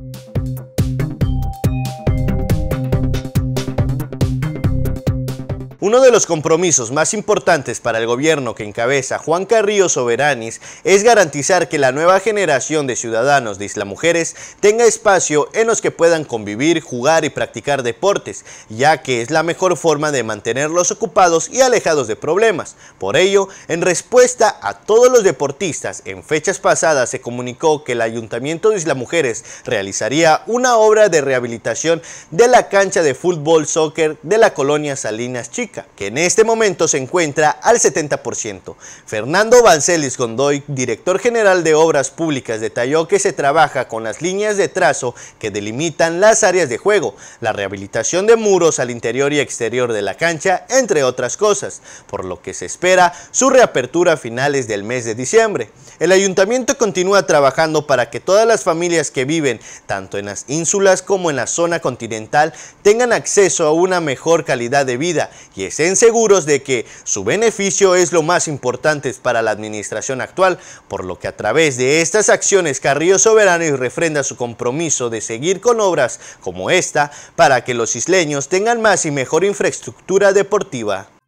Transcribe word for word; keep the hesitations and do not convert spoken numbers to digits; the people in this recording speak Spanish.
Uno de los compromisos más importantes para el gobierno que encabeza Juan Carrillo Soberanis es garantizar que la nueva generación de ciudadanos de Isla Mujeres tenga espacio en los que puedan convivir, jugar y practicar deportes, ya que es la mejor forma de mantenerlos ocupados y alejados de problemas. Por ello, en respuesta a todos los deportistas, en fechas pasadas se comunicó que el Ayuntamiento de Isla Mujeres realizaría una obra de rehabilitación de la cancha de fútbol soccer de la colonia Salinas Chica, que en este momento se encuentra al setenta por ciento. Fernando Bancelis Gondoy, director general de Obras Públicas, detalló que se trabaja con las líneas de trazo que delimitan las áreas de juego, la rehabilitación de muros al interior y exterior de la cancha, entre otras cosas, por lo que se espera su reapertura a finales del mes de diciembre. El ayuntamiento continúa trabajando para que todas las familias que viven tanto en las ínsulas como en la zona continental tengan acceso a una mejor calidad de vida y estén seguros de que su beneficio es lo más importante para la administración actual, por lo que a través de estas acciones Carrillo Soberanis refrenda su compromiso de seguir con obras como esta para que los isleños tengan más y mejor infraestructura deportiva.